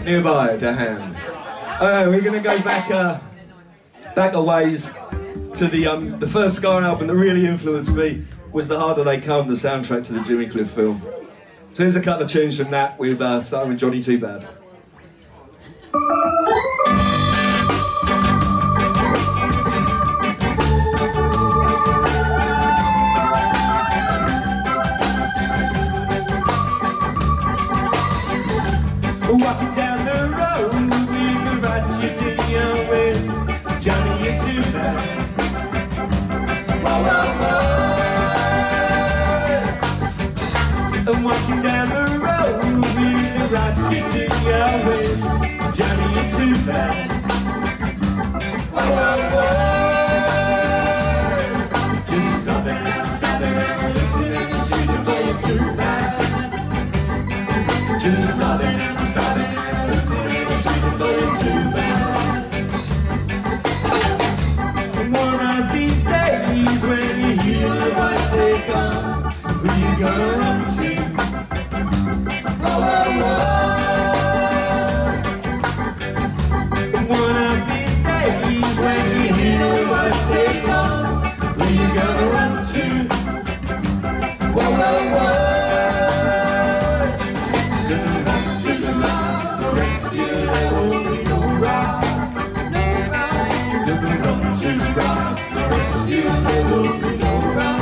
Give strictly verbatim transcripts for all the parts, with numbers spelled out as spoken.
Nearby, the hand. Uh, we're going to go back uh, back a ways to the um, the first ska album that really influenced me was The Harder They Come, the soundtrack to the Jimmy Cliff film. So here's a couple of tunes from that, with uh, starting with Johnny Too Bad. Walking down the road with the ratchet in your waist, Johnny, you're too bad. Whoa, whoa, whoa. I'm walking down the road with the ratchet in your waist, Johnny, you're too bad. Whoa, whoa, whoa. Just stop it, stop it, listen and shoot it, but you're too bad. Just stop it. Who you gonna run to? Oh, oh, oh. One of these days when you hear what I say, come, who you gonna run to? Whoa, whoa, whoa. Gonna run to the rock, the rescue, there won't be no rock. No rock. Gonna run to the rock, the rescue, there won't be no rock.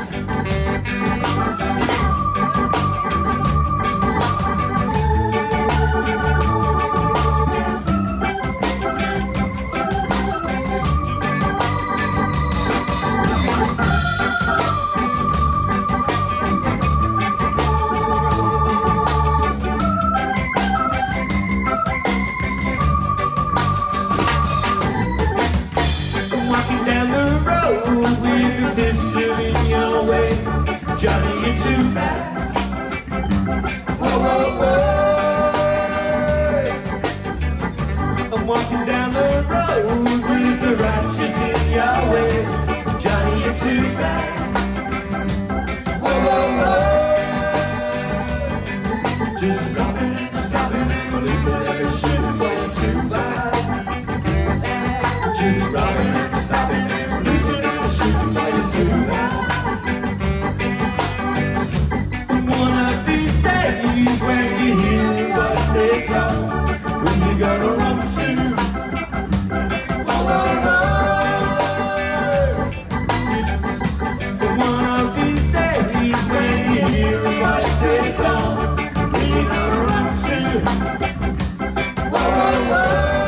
Johnny, you're too bad. Whoa, whoa, whoa. I'm walking down the road with the ratchet in your waist. Johnny, you're too bad. Whoa, whoa, whoa. Just stop it, stop it, believe it never should, but you're too bad. Just stop it, stop it, believe it never should, but you're too bad. When you hear what I say, come, when you gonna run to? Oh, oh, oh. One of these days, when you hear what I say, come, when you gonna run to? Oh, oh, oh.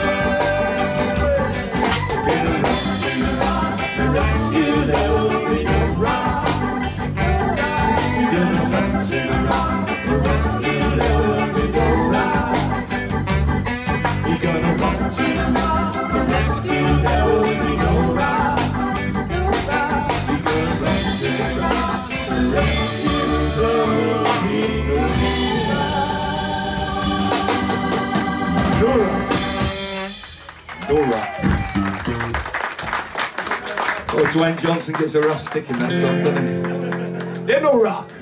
Gonna run to the rock, the rescue, there will be no rock. Gonna run to the rock, the rescue. Oh, Dwayne Johnson gets a rough stick in that song, doesn't he? Yeah, no rock.